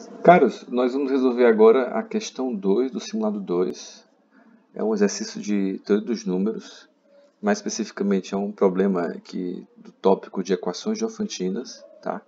Caros, nós vamos resolver agora a questão 2 do simulado 2. É um exercício de teoria dos números. Mais especificamente, é um problema do tópico de equações diofantinas. Tá?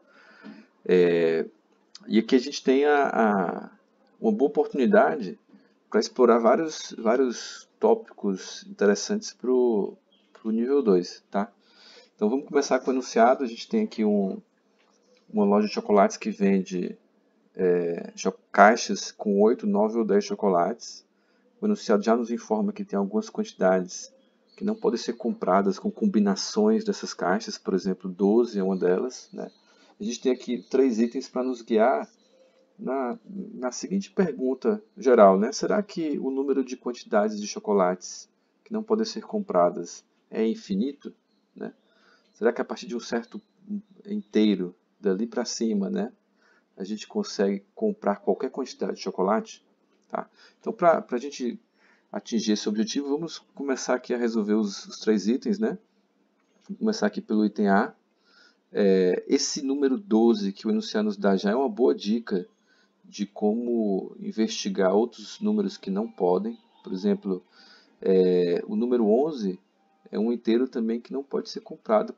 E aqui a gente tem uma boa oportunidade para explorar vários tópicos interessantes para o nível 2. Tá? Então vamos começar com o enunciado. A gente tem aqui uma loja de chocolates que vende caixas com 8, 9 ou 10 chocolates. O enunciado já nos informa que tem algumas quantidades que não podem ser compradas com combinações dessas caixas, por exemplo, 12 é uma delas. Né? A gente tem aqui 3 itens para nos guiar na seguinte pergunta geral. Né? Será que o número de quantidades de chocolates que não podem ser compradas é infinito? Né? Será que a partir de um certo inteiro, dali para cima, né, a gente consegue comprar qualquer quantidade de chocolate? Tá? Então, para a gente atingir esse objetivo, vamos começar aqui a resolver os 3 itens. Né? Vamos começar aqui pelo item A. Esse número 12 que o enunciado nos dá já é uma boa dica de como investigar outros números que não podem. Por exemplo, o número 11 é um inteiro também que não pode ser comprado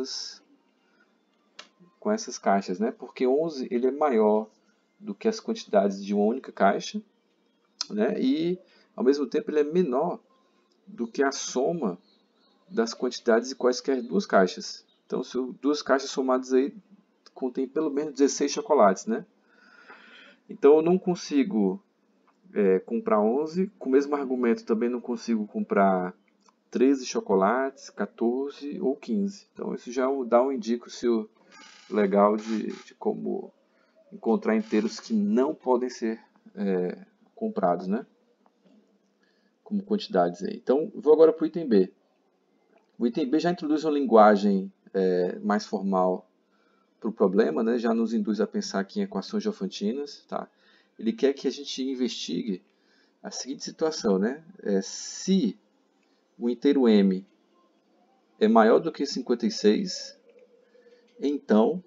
com essas caixas, né? Porque 11 ele é maior do que as quantidades de uma única caixa, né? E ao mesmo tempo ele é menor do que a soma das quantidades de quaisquer duas caixas. Então, se duas caixas somadas aí contém pelo menos 16 chocolates, né? Então eu não consigo comprar 11, com o mesmo argumento também não consigo comprar 13 chocolates, 14 ou 15. Então isso já dá um indício legal de como encontrar inteiros que não podem ser comprados, né? Como quantidades aí. Então, vou agora para o item B. O item B já introduz uma linguagem mais formal para o problema, né? Já nos induz a pensar aqui em equações diofantinas. Tá? Ele quer que a gente investigue a seguinte situação, né? Se o inteiro m é maior do que 56, então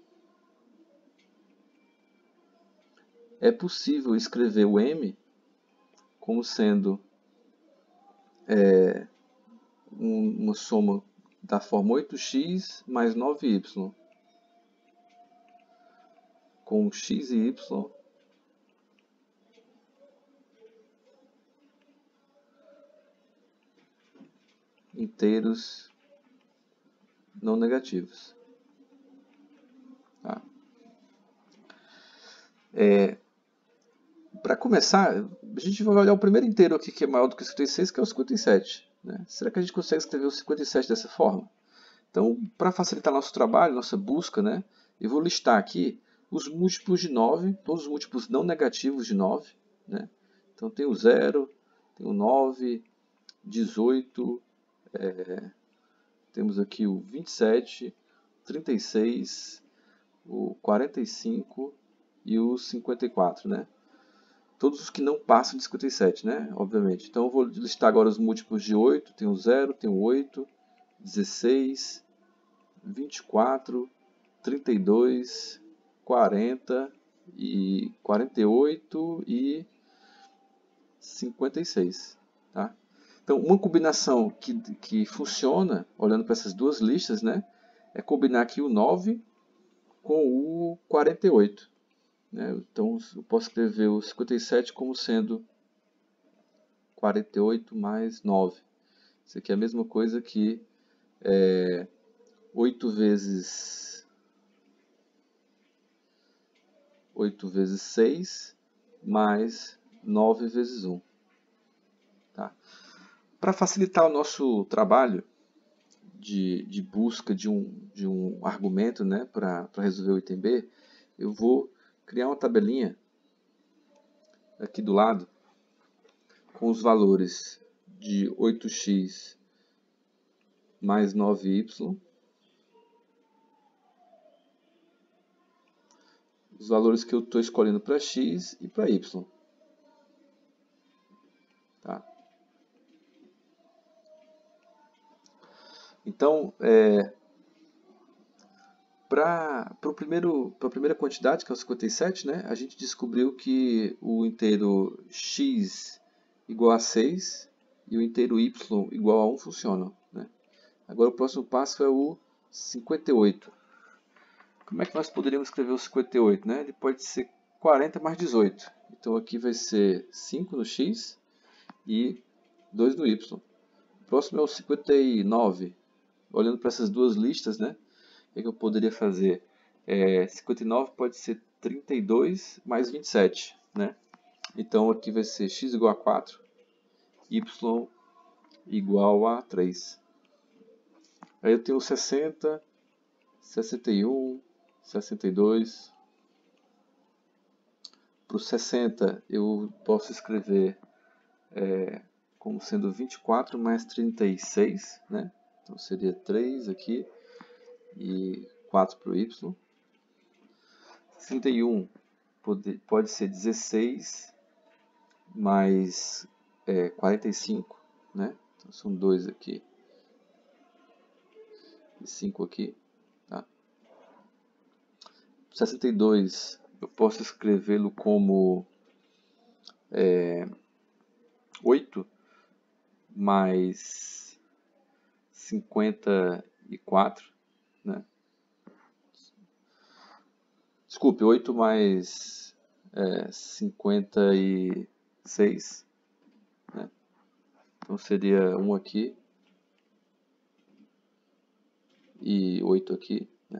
é possível escrever o m como sendo uma soma da forma 8x mais 9y, com x e y inteiros não negativos. Tá? Para começar, a gente vai olhar o primeiro inteiro aqui que é maior do que 56, que é o 57. Né? Será que a gente consegue escrever o 57 dessa forma? Então, para facilitar nosso trabalho, nossa busca, né, eu vou listar aqui os múltiplos de 9, todos os múltiplos não negativos de 9. Né? Então, tem o 0, tem o 9, 18, temos aqui o 27, 36, o 45 e o 54, né? Todos os que não passam de 57, né? Obviamente. Então eu vou listar agora os múltiplos de 8. Tem o 0, tem o 8, 16, 24, 32, 40 e 48 e 56. Tá? Então, uma combinação que funciona, olhando para essas duas listas, né, é combinar aqui o 9 com o 48. Né? Então, eu posso escrever o 57 como sendo 48 mais 9. Isso aqui é a mesma coisa que 8 vezes 6 mais 9 vezes 1. Tá? Para facilitar o nosso trabalho de busca de um argumento, né, para resolver o item B, eu vou criar uma tabelinha aqui do lado com os valores de 8x mais 9y, os valores que eu estou escolhendo para x e para y. Tá? Então, Para a primeira quantidade, que é o 57, né, a gente descobriu que o inteiro x igual a 6 e o inteiro y igual a 1 funcionam, né? Agora o próximo passo é o 58. Como é que nós poderíamos escrever o 58? Né? Ele pode ser 40 mais 18. Então aqui vai ser 5 no x e 2 no y. O próximo é o 59. Olhando para essas duas listas, né? O que eu poderia fazer? 59 pode ser 32 mais 27. Né? Então aqui vai ser x igual a 4, y igual a 3. Aí eu tenho 60, 61, 62. Para o 60 eu posso escrever como sendo 24 mais 36, né? Então seria 3 aqui e 4 para o y. 61 pode ser 16 mais 45, né? Então são 2 aqui e 5 aqui, tá? 62 eu posso escrevê-lo como 8 mais 54, né? Desculpe, 8 mais 56, né? Então seria 1 aqui e 8 aqui, né?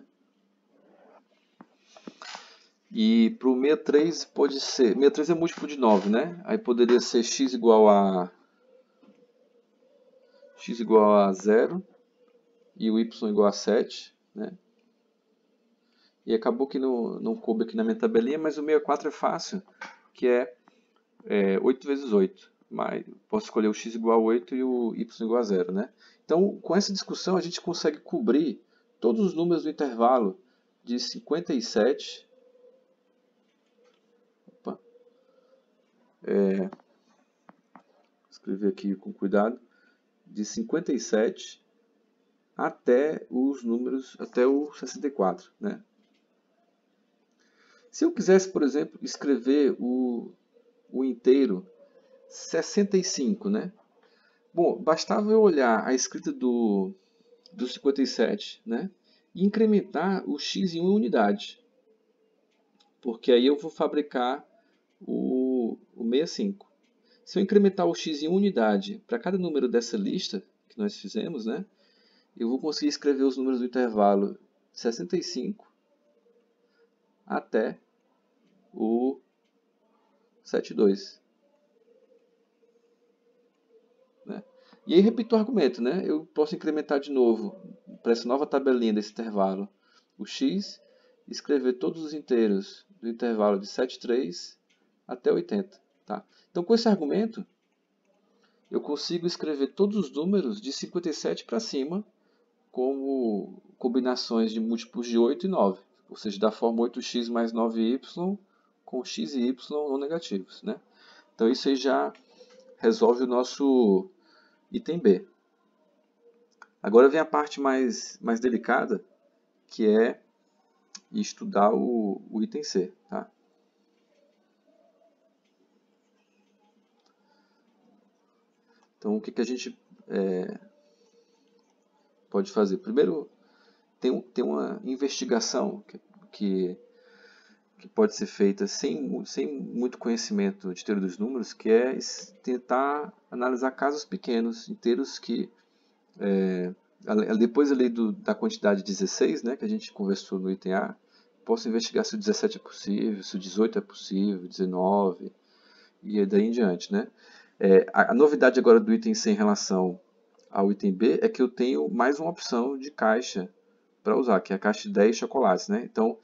E para o 63 pode ser, 63 é múltiplo de 9, né? Aí poderia ser x igual a 0 e o y igual a 7, né? E acabou que não coube aqui na minha tabelinha, mas o 64 é fácil, que é 8 vezes 8. Mas posso escolher o x igual a 8 e o y igual a 0, né? Então, com essa discussão, a gente consegue cobrir todos os números do intervalo de 57. Opa, escrever aqui com cuidado. De 57 até os números, até o 64, né? Se eu quisesse, por exemplo, escrever o inteiro 65, né? Bom, bastava eu olhar a escrita do 57, né? E incrementar o x em uma unidade. Porque aí eu vou fabricar o 65. Se eu incrementar o x em uma unidade para cada número dessa lista que nós fizemos, né? Eu vou conseguir escrever os números do intervalo 65 até o 72. Né? E aí repito o argumento, né? Eu posso incrementar de novo para essa nova tabelinha desse intervalo o x e escrever todos os inteiros do intervalo de 73 até 80. Tá? Então com esse argumento eu consigo escrever todos os números de 57 para cima como combinações de múltiplos de 8 e 9. Ou seja, da forma 8x mais 9y com x e y não negativos. Né? Então isso aí já resolve o nosso item B. Agora vem a parte mais delicada, que é estudar o item C. Tá? Então o que a gente pode fazer? Primeiro, tem uma investigação que pode ser feita sem muito conhecimento de teoria dos números, que é tentar analisar casos pequenos, inteiros que, depois ali da quantidade 16, né, que a gente conversou no item A, posso investigar se o 17 é possível, se o 18 é possível, 19, e daí em diante. Né? A novidade agora do item C em relação ao item B é que eu tenho mais uma opção de caixa para usar, que é a caixa de 10 chocolates. Né? Então,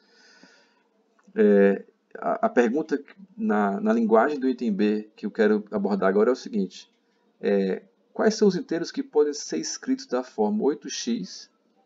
a pergunta na linguagem do item B que eu quero abordar agora é o seguinte. Quais são os inteiros que podem ser escritos da forma 8x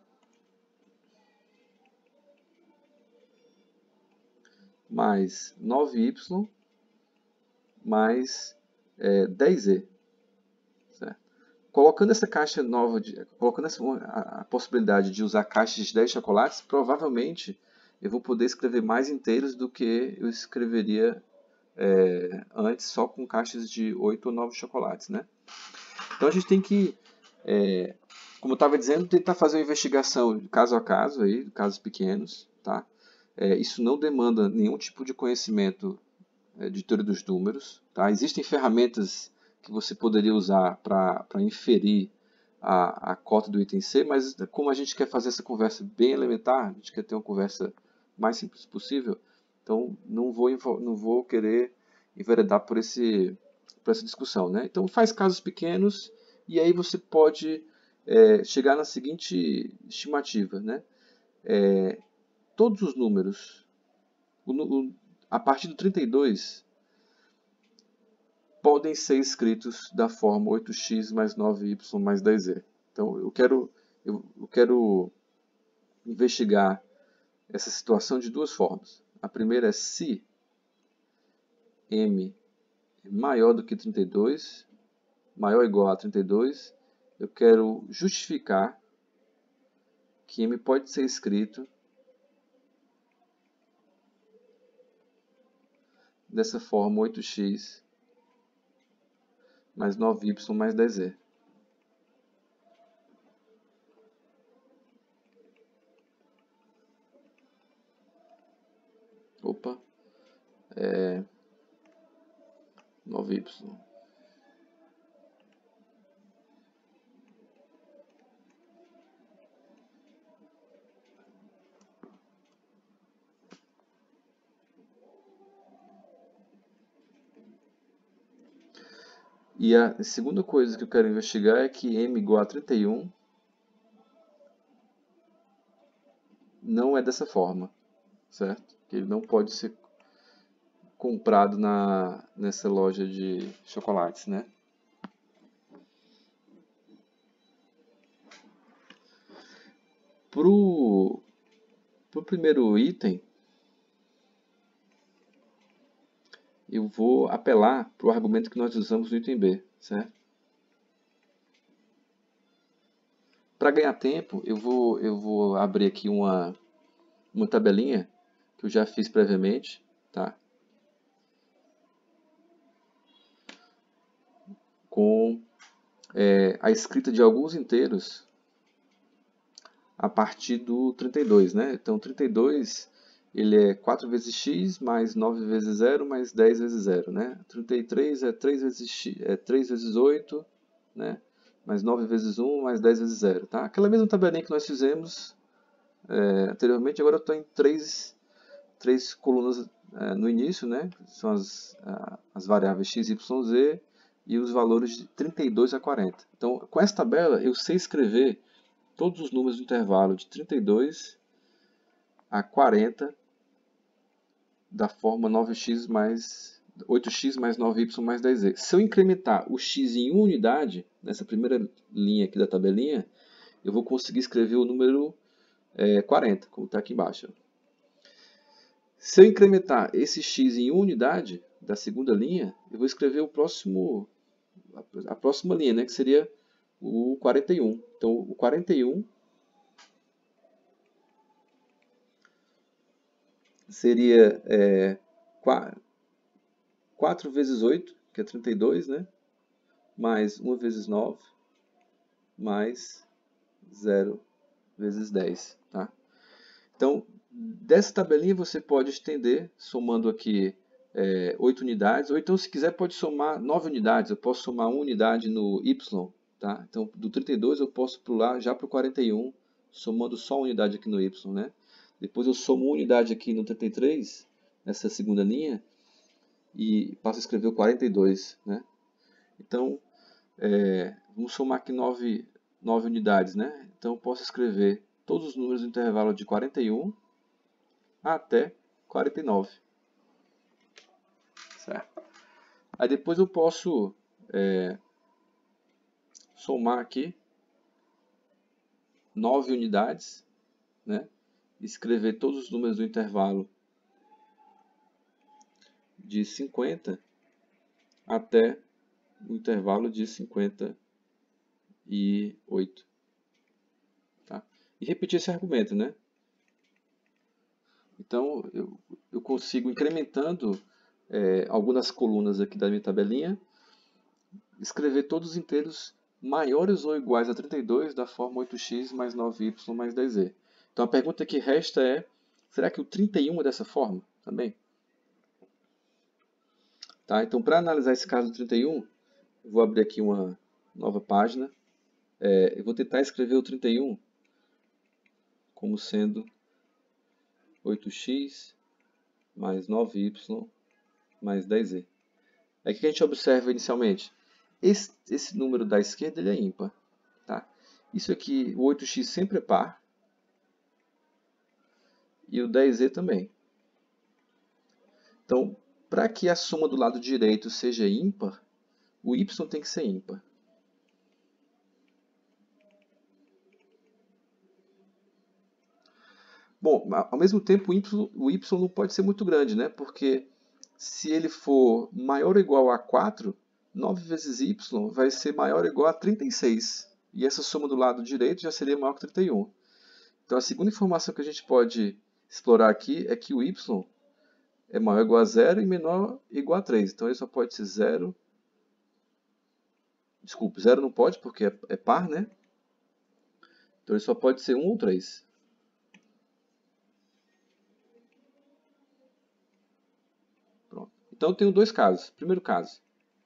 mais 9y mais 10z? Certo? colocando essa caixa nova, colocando a possibilidade de usar caixas de 10 chocolates, provavelmente eu vou poder escrever mais inteiros do que eu escreveria antes só com caixas de 8 ou 9 chocolates, né? Então a gente tem que, como eu estava dizendo, tentar fazer uma investigação caso a caso, aí, casos pequenos, tá? Isso não demanda nenhum tipo de conhecimento de teoria dos números, tá? Existem ferramentas que você poderia usar para inferir a cota do item C, mas como a gente quer fazer essa conversa bem elementar, a gente quer ter uma conversa mais simples possível, então não vou querer enveredar por essa discussão, né? Então faz casos pequenos e aí você pode chegar na seguinte estimativa, né? Todos os números, a partir do 32, podem ser escritos da forma 8x mais 9y mais 10z. Então eu quero investigar essa situação de duas formas. A primeira é se m é maior do que 32, maior ou igual a 32, eu quero justificar que m pode ser escrito dessa forma 8x mais 9y mais 10z. Opa, 9y. E a segunda coisa que eu quero investigar é que m igual a 31 não é dessa forma, certo? Que ele não pode ser comprado nessa loja de chocolates, né? Pro primeiro item, eu vou apelar para o argumento que nós usamos no item B, certo? Para ganhar tempo, eu vou abrir aqui uma tabelinha que eu já fiz previamente, tá? Com a escrita de alguns inteiros a partir do 32, né? Então, 32 ele é 4 vezes x, mais 9 vezes 0, mais 10 vezes 0, né? 33 é 3 vezes x, 3 vezes 8, né? Mais 9 vezes 1, mais 10 vezes 0, tá? Aquela mesma tabelinha que nós fizemos anteriormente, agora eu estou em três colunas no início, né? São as variáveis x, y, z e os valores de 32 a 40. Então, com essa tabela, eu sei escrever todos os números do intervalo de 32 a 40 da forma 9x mais 8x mais 9y mais 10z. Se eu incrementar o x em uma unidade, nessa primeira linha aqui da tabelinha, eu vou conseguir escrever o número 40, como está aqui embaixo. Se eu incrementar esse x em uma unidade da segunda linha, eu vou escrever a próxima linha, né, que seria o 41. Então, o 41 seria 4 vezes 8, que é 32, né? Mais 1 vezes 9, mais 0 vezes 10. Tá? Então, dessa tabelinha você pode estender, somando aqui 8 unidades, ou então, se quiser, pode somar 9 unidades. Eu posso somar 1 unidade no y. Tá? Então, do 32 eu posso pular já para o 41, somando só 1 unidade aqui no y. Né? Depois eu somo 1 unidade aqui no 33, nessa segunda linha, e passo a escrever o 42. Né? Então, vamos somar aqui 9 unidades. Né? Então, eu posso escrever todos os números do intervalo de 41 até 49. Certo? Aí depois eu posso somar aqui 9 unidades, né? Escrever todos os números do intervalo de 50 até o intervalo de 59. e 8. Tá? E repetir esse argumento, né? Então, eu consigo, incrementando algumas colunas aqui da minha tabelinha, escrever todos os inteiros maiores ou iguais a 32 da forma 8x mais 9y mais 10z. Então, a pergunta que resta é, será que o 31 é dessa forma também? Tá? Então, para analisar esse caso do 31, eu vou abrir aqui uma nova página. Eu vou tentar escrever o 31 como sendo 8x mais 9y mais 10z. Aí o que a gente observa inicialmente? Esse número da esquerda ele é ímpar. Tá? Isso aqui, o 8x sempre é par. E o 10z também. Então, para que a soma do lado direito seja ímpar, o y tem que ser ímpar. Bom, ao mesmo tempo, o y não pode ser muito grande, né? Porque se ele for maior ou igual a 4, 9 vezes y vai ser maior ou igual a 36. E essa soma do lado direito já seria maior que 31. Então, a segunda informação que a gente pode explorar aqui é que o y é maior ou igual a 0 e menor ou igual a 3. Então, ele só pode ser 0. Desculpe, 0 não pode porque é par, né? Então, ele só pode ser 1 ou 3. Pronto. Então, eu tenho dois casos. Primeiro caso,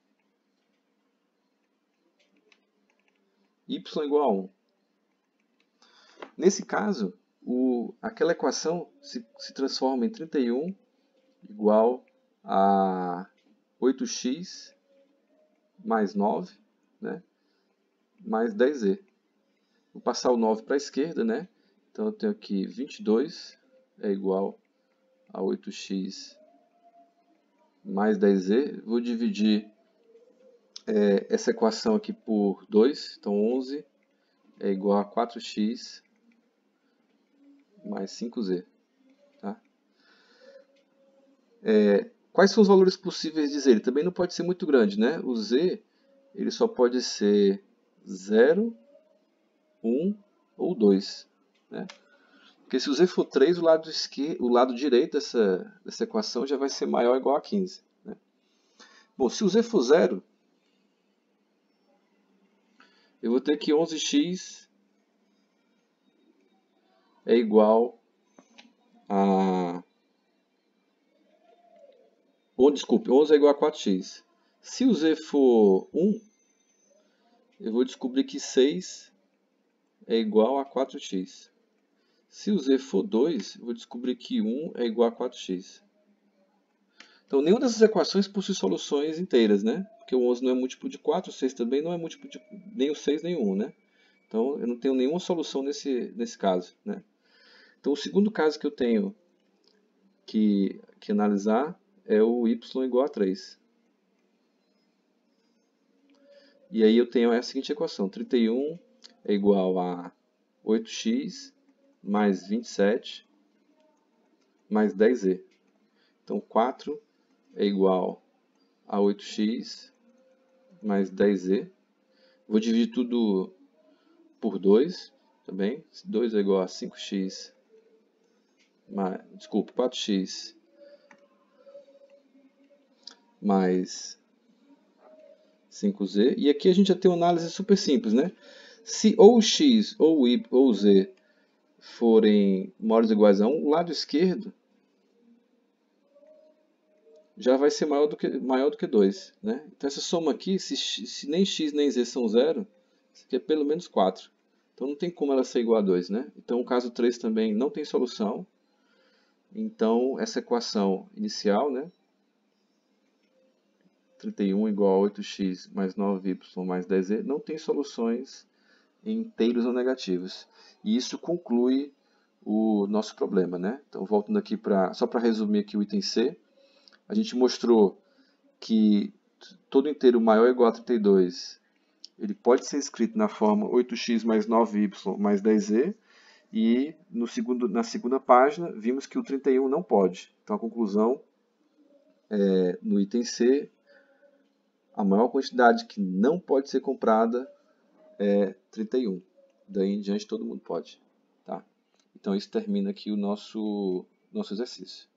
y igual a 1. Nesse caso, aquela equação se transforma em 31 igual a 8x mais 9, né, mais 10z. Vou passar o 9 para a esquerda, né? Então eu tenho aqui 22 é igual a 8x mais 10z. Vou dividir essa equação aqui por 2, então 11 é igual a 4x mais 5z. Tá? Quais são os valores possíveis de z? Ele também não pode ser muito grande, né? O z ele só pode ser 0, 1 ou 2. Né? Porque se o z for 3, o lado direito dessa equação já vai ser maior ou igual a 15. Né? Bom, se o z for 0, eu vou ter que 11x é igual a... Desculpe, 11 é igual a 4x. Se o z for 1, eu vou descobrir que 6 é igual a 4x. Se o z for 2, eu vou descobrir que 1 é igual a 4x. Então, nenhuma dessas equações possui soluções inteiras, né? Porque o 11 não é múltiplo de 4, o 6 também não é múltiplo de nem o 6 nem o 1, né? Então, eu não tenho nenhuma solução nesse caso, né? Então, o segundo caso que eu tenho que analisar é o y igual a 3. E aí eu tenho a seguinte equação. 31 é igual a 8x mais 27 mais 10z. Então, 4 é igual a 8x mais 10z. Vou dividir tudo por 2 também. 2 é igual a 5x mais, desculpa, 4x mais 5z. E aqui a gente já tem uma análise super simples, né? Se ou x ou y ou z forem maiores ou iguais a 1, o lado esquerdo já vai ser maior do que 2. Né? Então essa soma aqui, se nem x nem z são 0, isso aqui é pelo menos 4. Então não tem como ela ser igual a 2. Né? Então o caso 3 também não tem solução. Então essa equação inicial, né? 31 igual a 8x mais 9y mais 10z, não tem soluções em inteiros ou negativos. E isso conclui o nosso problema. Né? Então voltando aqui só para resumir aqui o item C, a gente mostrou que todo inteiro maior ou igual a 32 ele pode ser escrito na forma 8x mais 9y mais 10z, e na segunda página vimos que o 31 não pode. Então a conclusão no item C, a maior quantidade que não pode ser comprada é 31. Daí em diante todo mundo pode. Tá? Então isso termina aqui o nosso exercício.